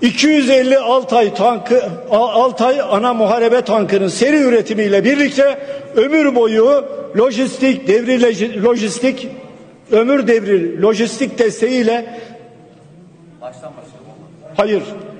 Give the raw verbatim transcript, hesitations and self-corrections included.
iki yüz elli Altay tankı, Altay ana muharebe tankının seri üretimiyle birlikte ömür boyu lojistik, devri lojistik, ömür devri lojistik desteğiyle, hayır,